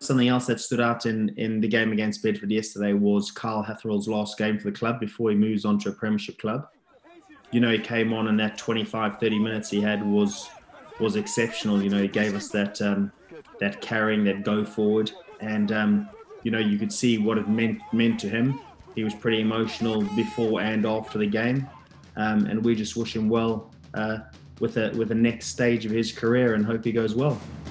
something else that stood out in the game against Bedford yesterday was Kyle Hatherell's last game for the club before he moves on to a Premiership club. You know, he came on and that 25, 30 minutes he had was exceptional. You know, he gave us that carrying, that go forward. And, you know, you could see what it meant to him. He was pretty emotional before and after the game. And we just wish him well with the next stage of his career and hope he goes well.